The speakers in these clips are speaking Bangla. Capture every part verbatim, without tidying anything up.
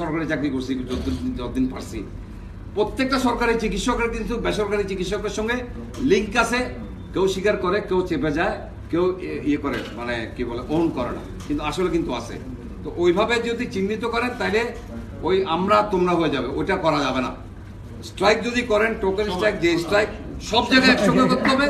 সরকারি চাকরি করছি যতদিন যতদিন পারছি, প্রত্যেকটা সরকারি চিকিৎসকের কিন্তু বেসরকারি চিকিৎসকের সঙ্গে লিঙ্ক আছে। কেউ স্বীকার করে, কেউ চেপে যায়, কেউ ইয়ে করে, মানে কি বলে ওন করে না, কিন্তু আসলে কিন্তু আছে। তো ওইভাবে যদি চিহ্নিত করেন তাহলে ওই আমরা তোমরা হয়ে যাবে, ওইটা করা যাবে না। স্ট্রাইক যদি করেন, টোকেন স্ট্রাইক, যে স্ট্রাইক সব জায়গায় একসঙ্গে করতে হবে।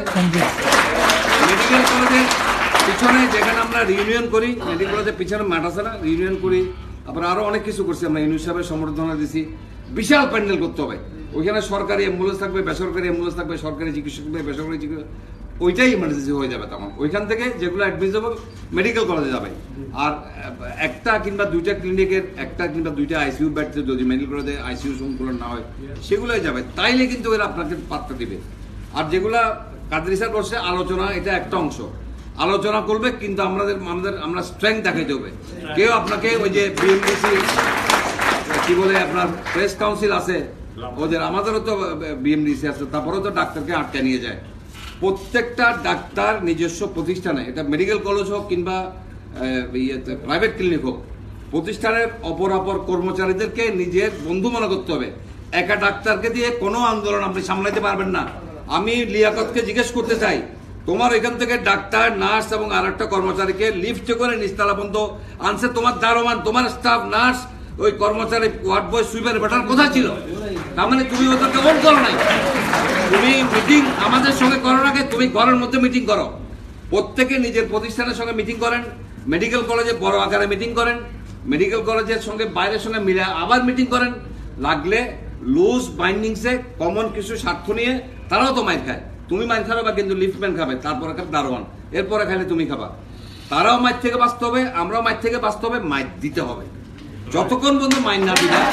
মেডিকেল কলেজের পিছনে যেখানে আমরা রিউনিয়ন করি, মেডিকেল কলেজের পিছনে মাঠ আছে না, রিউনিয়ন করি, তারপরে আরো অনেক কিছু করছি আমরা, ইউনিট সাহেবের সম্বর্ধনা দিছি। বিশাল প্যান্ডেল করতে হবে, ওইখানে সরকারি অ্যাম্বুলেন্স থাকবে, বেসরকারি অ্যাম্বুলেন্স থাকবে, সরকারি চিকিৎসক থাকবে, বেসরকারি চিকিৎসক, ওইটাই ইমার্জেন্সি হয়ে যাবে। তখন ওইখান থেকে যেগুলো অ্যাডমিসেবল মেডিকেল কলেজে যাবে। আর একটা কিংবা দুইটা ক্লিনিকের একটা কিংবা দুইটা আইসিইউ বেড যদি মেডিকেল কলেজে আইসিইউ সংকুলন না হয় সেগুলোই যাবে, তাইলে কিন্তু এরা আপনাকে পাত্তা দিবে। আর যেগুলা কাদের স্যার করছে আলোচনা, এটা একটা অংশ, আলোচনা করবে, কিন্তু আমাদের আমাদের আমরা স্ট্রেংথ দেখাইতে হবে। কেউ আপনাকে ওই যে বিএমডিসি কি বলে আপনার প্রেস কাউন্সিল আছে ওদের, আমাদেরও তো বিএমডিসি আছে, তারপরেও তো ডাক্তারকে আটকে নিয়ে যায়। প্রত্যেকটা ডাক্তার নিজস্ব প্রতিষ্ঠানে, এটা মেডিকেল কলেজ হোক কিংবা প্রাইভেট ক্লিনিক হোক, প্রতিষ্ঠানের অপর অপর কর্মচারীদেরকে নিজের বন্ধু মনে করতে হবে। একা ডাক্তারকে দিয়ে কোনো আন্দোলন আপনি সামলাইতে পারবেন না। আমি লিয়াকতকে জিজ্ঞেস করতে চাই, তোমার এখান থেকে ডাক্তার, নার্স এবং আর একটা কর্মচারীকে লিফটে করে নিচতলা পর্যন্ত আনছে তোমার দারোয়ান, তোমার স্টাফ, নার্স, ওই কর্মচারী, ওয়ার্ড বয়, সুইপার, বেটার কোথায় ছিল? তার মানে তুমি ওদেরকে ওন করো নাই। তুমি মিটিং আমাদের সঙ্গে করার আগে তুমি ঘরের মধ্যে মিটিং করো, প্রত্যেকে নিজের প্রতিষ্ঠানের সঙ্গে মিটিং করেন, মেডিকেল কলেজে বড় আকারে মিটিং করেন, মেডিকেল কলেজের সঙ্গে বাইরের সঙ্গে মিলে আবার মিটিং করেন। লাগলে লুজ বাইন্ডিংসে কমন কিছু স্বার্থ নিয়ে তারাও তো মাইর খায়, তুমি মাইর খাবে বা কিন্তু লিফটম্যান খাবে, তারপরে খাবে দারোয়ান, এরপরে খাইলে তুমি খাবা। তারাও মাইর থেকে বাঁচতে হবে, আমরাও মাইর থেকে বাঁচতে হবে, মাইর দিতে হবে। যতক্ষণ পর্যন্ত মাইর না দিবে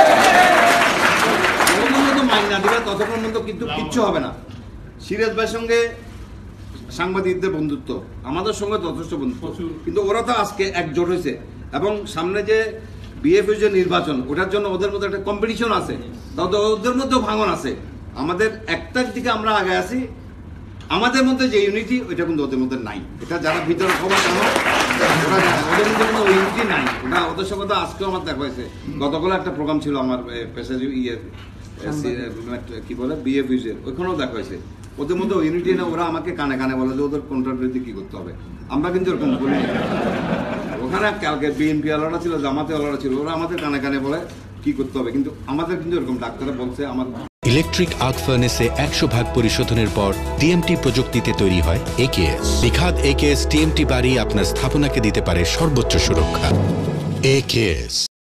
মাইন না দিবে ততক্ষণ পর্যন্ত কিন্তু কিচ্ছু হবে না। সিরাজ ভাইয়ের সঙ্গে সাংবাদিকদের বন্ধুত্ব, আমাদের সঙ্গে যথেষ্ট বন্ধুত্ব, কিন্তু ওরা তো আজকে একজোট হয়েছে এবং সামনে যে বিএফএ যে নির্বাচন, ওটার জন্য ওদের মধ্যে একটা কম্পিটিশন আছে, তাতে ওদের মধ্যেও ভাঙন আছে। আমাদের একটার দিকে আমরা আগে আছি, আমাদের মধ্যে যে ইউনিটি ওইটা কিন্তু ওদের মধ্যে নাই। এটা যারা ভিতরে খবর জানো ওরা জানে, ওদের মধ্যে কোনো ইউনিটি নাই। ওটা ওদের সঙ্গে তো আজকেও আমার দেখা হয়েছে, গতকাল একটা প্রোগ্রাম ছিল আমার পেশা ইয়ে কি বলে বিএফইউজের, ওইখানেও দেখা হয়েছে। ওদের মধ্যে ইউনিটি না, ওরা আমাকে কানে কানে বলে যে ওদের কোনটার বিরুদ্ধে কি করতে হবে। আমরা কিন্তু এরকম বলি, ওখানে কালকে বিএনপি আলাদা ছিল, জামাতে আলাদা ছিল, ওরা আমাদের কানে কানে বলে কি করতে হবে, কিন্তু আমাদের কিন্তু এরকম ডাক্তাররা বলছে আমার ইলেকট্রিক আর্ক ফার্নেসে একশো ভাগ পরিশোধনের পর টিএমটি প্রযুক্তিতে তৈরি হয় একেএস। বিখাত একেএস টিএমটি বাড়ি আপনার স্থাপনাকে দিতে পারে সর্বোচ্চ সুরক্ষা। একেএস।